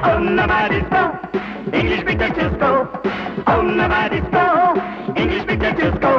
ఓం నమో disco English picture చూసుకో ఓం నమో డిస్కో ఇంగ్లీష్ పిక్చర్ చూసుకో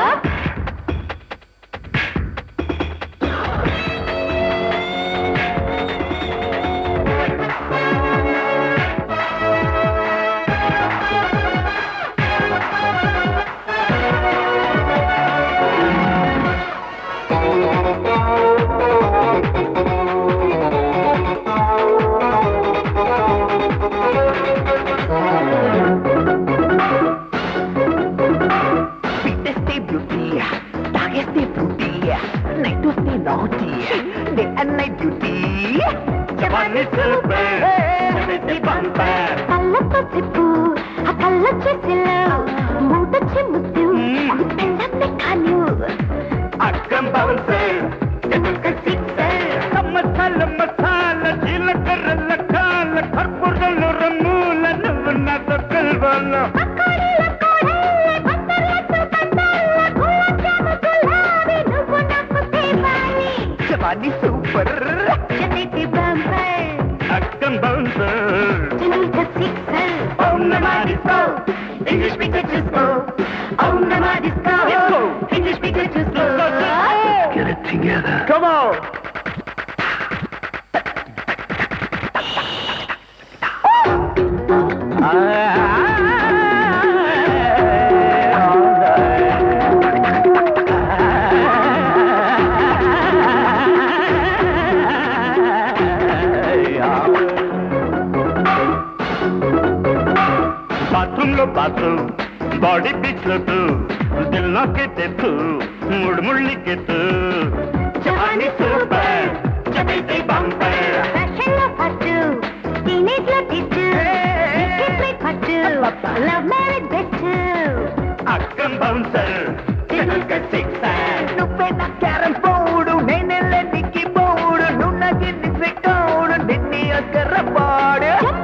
बॉडी पिछल तू दिल न के तू मुड़ मुड़ली के तू जवानी सुपर चबीती बम्पर फैशन लो फटू टीनेज लो टिटू निक्की प्ले फटू लव मैरिज बेस्टू अक्कम बाउंसर दिल का सिक्सर नुपे ना कैरम बोर्ड नेने ले निक्की बोर्ड नुना की निस्कोड निन्नी अकर बाड़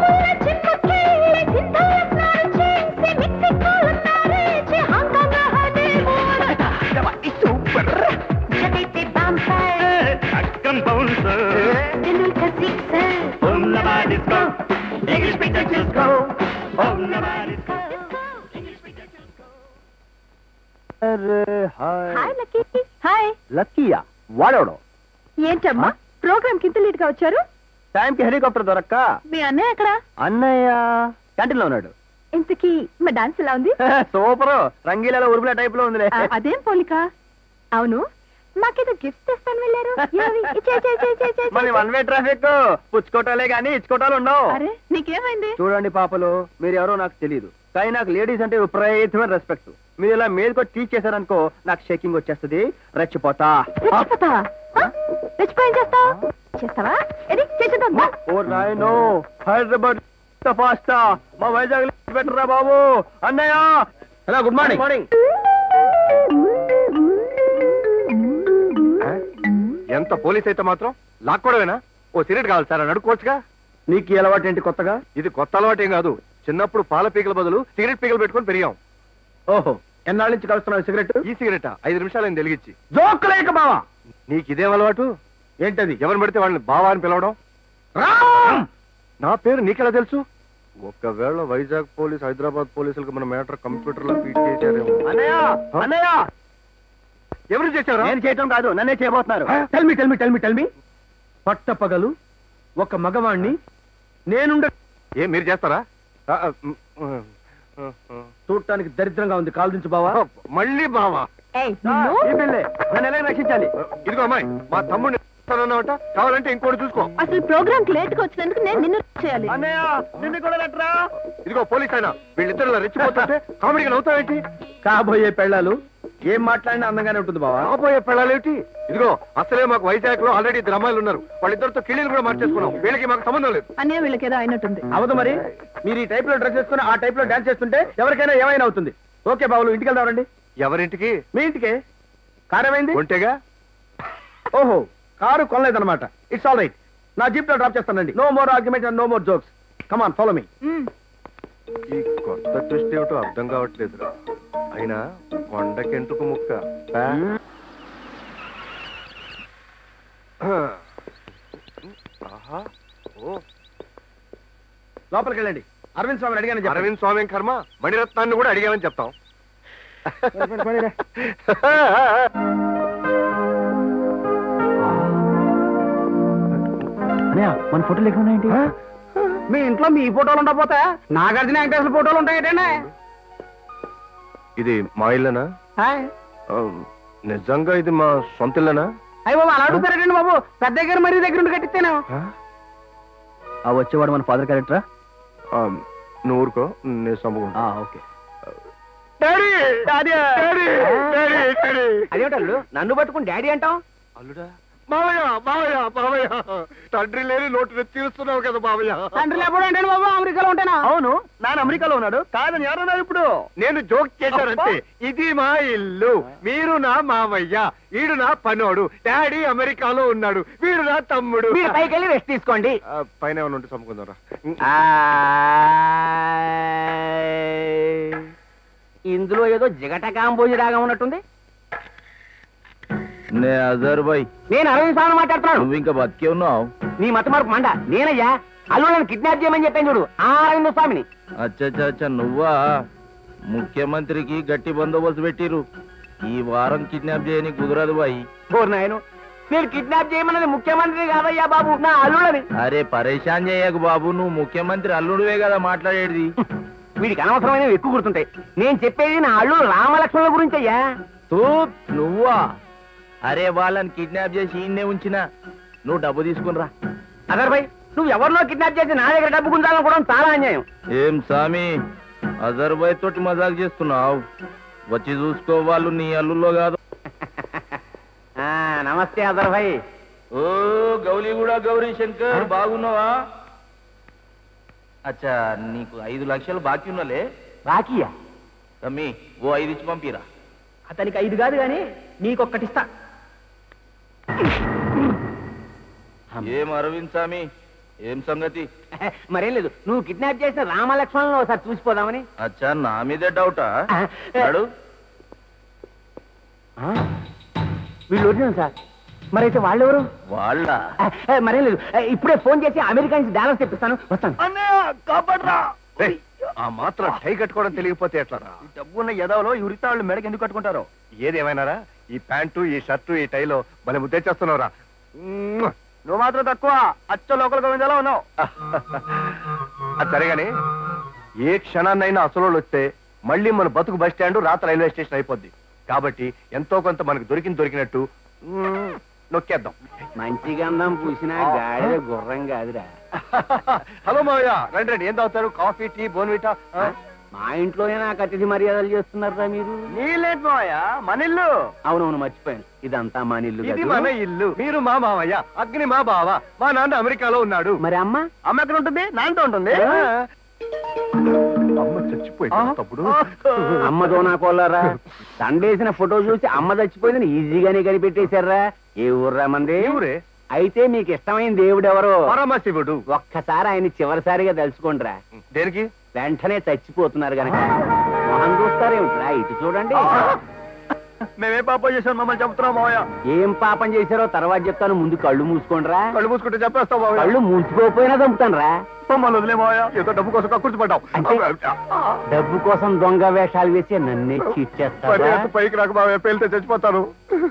English picture చూసుకో ఓం నమో డిస్కో ఇంగ్లీష్ పిక్చర్ చూసుకో అరే హాయ్ హాయ్ లక్కీ హాయ్ లక్కీయా వాడోడు ఏంటమ్మా ప్రోగ్రామ్ కి ఇంత లేట్ గా వచ్చారు టైం కి హెలికాప్టర్ దొరక్క మీ అన్నయ్య ఎక్కడ అన్నయ్య క్యాంటీన్ లో ఉన్నాడు ఇంతకీ మా డాన్స్ ఎలా ఉంది సూపర్ రంగీలలో ఉరుపుల టైప్ లో ఉందిలే అదేం పోలిక అవును మాకేదో గిఫ్ట్ తెస్తాను వెళ్ళారు మరి వన్ వే ట్రాఫిక్ పుచ్చుకోటాలే గానీ ఇచ్చుకోటాలు ఉండవు అరే నీకేమైంది చూడండి పాపలు మీరు ఎవరో నాకు తెలియదు కానీ నాకు లేడీస్ అంటే విపరీతమైన రెస్పెక్ట్ మీరు ఇలా మీదకి టీచ్ చేశారనుకో నాకు షేకింగ్ వచ్చేస్తుంది రెచ్చిపోతా రెచ్చిపోయి చేస్తావా ఓ నాయనో హైదరాబాద్ ఫాస్టా మా వైజాగ్ బెటరా బాబు అన్నయ్య హలో గుడ్ మార్నింగ్ మార్నింగ్ ఎంత పోలీస్ అయితే మాత్రం లాక్కోవడమేనా ఓ సిగరెట్ కావాలి సార్ అని అడుక్కోవచ్చుగా నీకు అలవాటు ఏంటి కొత్తగా ఇది కొత్త అలవాటేం కాదు చిన్నప్పుడు పాల పీకల బదులు సిగరెట్ పీకలు పెట్టుకుని పెరిగాం ఓహో ఎన్నాళ్ళ నుంచి కలుస్తున్నావు సిగరెట్ ఈ సిగరెట్ 5 నిమిషాలు వెలిగించి జోకులేక బావా నీకు ఇదేం అలవాటు ఏంటది ఎవరిని పడితే వాళ్ళని బావా అని పిలవడం నా పేరు నీకెలా తెలుసు ఒకవేళ వైజాగ్ పోలీస్ హైదరాబాద్ పోలీసులకు మన మ్యాటర్ కంప్యూటర్ లో ఫీడ్ చేశారేమో అన్నయ్య అన్నయ్య ఎవరు చేశారు నేను చేయటం కాదు నన్నే చేయబోతున్నారు టెల్మి పట్ట పగలు ఒక మగవాణ్ణి నేనుండ ఏ మీరు చేస్తారా చూడటానికి దరిద్రంగా ఉంది కాలు దించు బావా మళ్ళీ బావా నన్ను ఎలా రక్షించాలి ఇదిగో అమ్మాయి మా తమ్ముడిని కావాలంటే ఇంకోటి చూసుకో అసలు ప్రోగ్రామ్ లేట్ గా వచ్చినందుకు నేను నిన్ను చేయాలి అన్నయ్య నిన్ను కూడా లెటరా ఇదిగో పోలీస్ అయినా వీళ్ళిద్దరు రెచ్చిపోతుంటే కామెడీగా నవ్వుతావేంటి కాబోయే పెళ్ళాలు ఏం మాట్లాడినా అందంగానే ఉంటుంది బావా కాబోయే పెళ్ళాలేంటి ఇదిగో అసలే మాకు వైజాగ్ లో ఆల్రెడీ ఇద్దరు అమ్మాయిలు ఉన్నారు వాళ్ళిద్దరితో కిళ్ళీలు కూడా మార్చేసుకున్నాం వీళ్ళకి మాకు సంబంధం లేదు అనే వీళ్ళకి ఏదో అయినట్టుంది అవదు మరి మీరు ఈ టైప్ లో డ్రెస్ చేసుకుని ఆ టైప్ లో డాన్స్ చేస్తుంటే ఎవరికైనా ఏమైనా అవుతుంది ఓకే బాబులు ఇంటికి వెళ్దామండి ఎవరింటికి మీ ఇంటికే కారు ఏమైంది ఒంటేగా ఓహో కారు కొనలేదన్నమాట ఇట్స్ ఆల్ రైట్ నా జీప్ లో డ్రాప్ చేస్తానండి no more argument and no more jokes come on follow me ఈ కొత్త ట్విస్ట్ ఏమిటో అర్థం కావట్లేదురా అయినా కొండకెంటుకు ముక్క ఆహా ఓ లోపలికి వెళ్ళండి. అరవింద్ స్వామిని అడిగాను. అరవింద్ స్వామి కర్మ, మణిరత్నాన్ని కూడా అడిగామని చెప్తాం. మన ఫోటోలు ఎక్కడ ఉన్నాయండి? మీ ఇంట్లో మీ ఫోటోలు ఉండకపోతే నాగార్జున వెంకటేశ్వర ఫోటోలు ఉంటాయండి. ఇది మా ఇల్లేనా? నిజంగా ఇది మా సొంత ఇల్లేనా? అయ్యి బాబు అలా అడుగుతారండి బాబు. పెద్ద గారు మరీ దగ్గర ఉండి కట్టిస్తాను. వచ్చేవాడు మన ఫాదర్ క్యారెక్టరా? నువ్వు ఊరుకో, నేను సంపుకుంటా. ఓకే. అదేమిటల్లు నన్ను పట్టుకుని డాడీ అంటావు? అల్లుడా? మావయ్య మావయ్య మావయ్య, తండ్రి లేని లోటు తీరుస్తున్నావు కదా మావయ్య. తండ్రి లేకపోవడం అంటే బాబు అమెరికాలో ఉంటానా? అవును, నాన్న అమెరికాలో ఉన్నాడు. కాదని ఎవరన్నా ఇప్పుడు నేను జోక్ చేశానంటే. ఇది మా ఇల్లు, మీరు నా మావయ్య, వీడు నా పనోడు, డాడీ అమెరికాలో ఉన్నాడు, వీడు నా తమ్ముడు. మీరు పైకి వెళ్ళి రెస్ట్ తీసుకోండి. పైన ఏమైనా ఉంటే చంపుకుందారా. ఇందులో ఏదో జిగట కాంబోజి రాగా ఉన్నట్టుంది. నేను అరవింద్ స్వామి మాట్లాడుతున్నాను. నువ్వు ఇంకా బతికే ఉన్నావు. నీ మత మార్పు మండ. నేనయ్యా అల్లుళ్ళని కిడ్నాప్ చేయమని చెప్పాను చూడు, ఆ అరవింద్ స్వామిని. అచ్చా నువ్వా? ముఖ్యమంత్రికి గట్టి బందోబస్తు పెట్టిరు. ఈ వారం కిడ్నాప్ చేయని కుదరదు బాయ్. ఓ నాయను, నేను కిడ్నాప్ చేయమన్నది ముఖ్యమంత్రి కాదయ్యా బాబు, నా అల్లుళ్ళని. అరే పరేషాన్ చేయకు బాబు, నువ్వు ముఖ్యమంత్రి అల్లుడివే కదా మాట్లాడేది. వీడికి అనవసరమైనవి ఎక్కువ గుర్తుంటాయి. నేను చెప్పేది నా అల్లుడు రామలక్ష్మణుల గురించి అయ్యా. నువ్వా? అరే వాళ్ళని కిడ్నాప్ చేసి ఈయన్నే ఉంచినా, నువ్వు డబ్బు తీసుకునిరా. అదర్ భాయ్, నువ్వు ఎవరినో కిడ్నాప్ చేసి నా దగ్గర డబ్బు గుంజాలనుకోవడం చాలా అన్యాయం. ఏం సామి అజర్బాయ్ తోటి మజాక్ చేస్తున్నావు? వచ్చి చూసుకో, వాళ్ళు నీ అల్లుల్లో కాదు. నమస్తే అదర్ భాయ్. ఓ గౌలీగూడ గౌరీ శంకర్, బాగున్నావా? అచ్చా, నీకు 5 లక్షలు బాకీ ఉన్నలే. బాకీయా? తమ్మి ఓ 5 ఇచ్చి పంపిరా. అతనికి 5 కాదు గాని నీకొక్కటిస్తా. ఏం అరవింద్ స్వామి, ఏం సంగతి? మరేం లేదు, నువ్వు కిడ్నాప్ చేసిన రామలక్ష్మణులను ఒకసారి చూసిపోదామని. అచ్చా, నా మీదే డౌటా? వీళ్ళు ఒరిజినల్ సార్. మరైతే వాళ్ళెవరు? వాళ్ళ మరేం లేదు, ఇప్పుడే ఫోన్ చేసి అమెరికా నుంచి డాలర్స్ తెప్పిస్తాను, వస్తాను. ఆ మాత్రం టై కట్టుకోవడం తెలియకపోతే ఎట్లారా? డబ్బున్న ఎదవలో ఉరితాళ్ళు మెడకి ఎందుకు కట్టుకుంటారో? ఏదేమైనారా, ఈ ప్యాంటు, ఈ షర్టు, ఈ టైలో భలే ముద్దేచేస్తున్నావురా. నువ్వు మాత్రం తక్కువ, అచ్చ లోకల్ గోవిందలా ఉన్నావు. అది సరేగాని, ఏ క్షణాన్నైనా అసలు వస్తే మళ్ళీ మన బతుకు బస్ స్టాండ్, రాత్రి రైల్వే స్టేషన్ అయిపోద్ది. కాబట్టి ఎంతో కొంత మనకు దొరికినట్టు నొక్కేద్దాం. మంచి గంధం పూసినా గాడిద గుర్రం కాదురా. హలో మావయ్య, రండి రండి. ఏం తాగుతారు? Coffee, tea, Bournvita? మా ఇంట్లోనే నాకు అతిథి మర్యాదలు చేస్తున్నారా మీరు? నీలేట్ మావయ్య, మన ఇల్లు. అవునవును, మర్చిపోయాను, ఇదంతా మా ఇల్లు. ఇది మన ఇల్లు. మీరు మా మావయ్య, అగ్ని మా బావ, మా నాన్న అమెరికాలో ఉన్నాడు. మరి అమ్మ? అమ్మ ఎక్కడ ఉంటుంది? నాన్నతో ఉంటుంది. అమ్మ చచ్చిపోయింది తప్పుడు. అమ్మతో నా కోళ్ళరా, దండేసిన ఫోటో చూసి అమ్మ చచ్చిపోయిందని ఈజీగానే కనిపెట్టేశారా. ఏ ఊర్రా మంది? ఊరే. అయితే మీకు ఇష్టమైన దేవుడు ఎవరు? పరమశివుడు. ఒక్కసారి ఆయన చివరిసారిగా తలుచుకోండిరా. దేనికి? వెంటనే చచ్చిపోతున్నారు గనక. మొహం చూస్తారేమిట్రా, ఇటు చూడండి. మేమే పాపం చేశాం, మమ్మల్ని చెప్తున్నాం మావయ్య. ఏం పాపం చేశారో తర్వాత చెప్తాను, ముందు కళ్ళు మూసుకోండిరా. కళ్ళు మూసుకుంటే చెప్పేస్తాం మావయ్య. కళ్ళు మూసుకోకపోయినా చంపుతానురా. మమ్మల్ని వదిలే మావయ్య, ఏదో డబ్బు కోసం కక్కుర్చిపడ్డాం. డబ్బు కోసం దొంగ వేషాలు వేసి నన్నే చీట్ చేస్తారా? పైకి రాక మావయ్య, పేలితే చచ్చిపోతాను.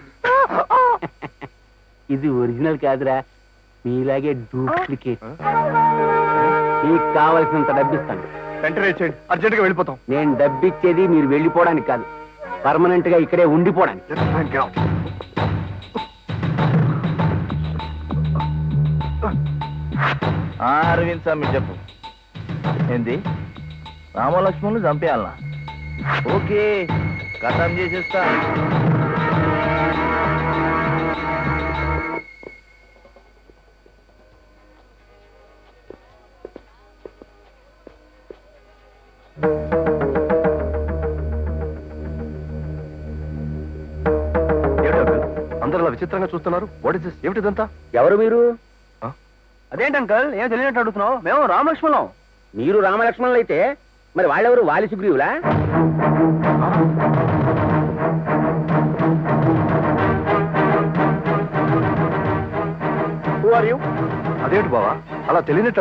ఇది ఒరిజినల్ కాదురా, మీలాగే డూప్లికేట్. మీకు కావలసినంత డబ్బిస్తాను. వెంటనే చేయండి, అర్జెంట్ గా వెళ్ళిపోతాం. నేను డబ్బిచ్చేది మీరు వెళ్ళిపోవడానికి కాదు, పర్మనెంట్ గా ఇక్కడే ఉండిపోవడానికి. అరవింద్ స్వామి చెప్పు. ఏంది, రామలక్ష్మణులు చంపేయాలనా? ఓకే, కథం చేసేస్తా. అందరూ విచిత్రంగా చూస్తున్నారు. What is this? ఏమిటిదంతా? ఎవరు మీరు? అదేంటి అంకల్, ఏం తెలియనట్టు అడుగుతున్నావు? మేము రామలక్ష్మణం. మీరు రామలక్ష్మణులు అయితే మరి వాళ్ళెవరు? వాలి సుగ్రీవులా? అదేంటి బావా, అలా తెలియనట్టు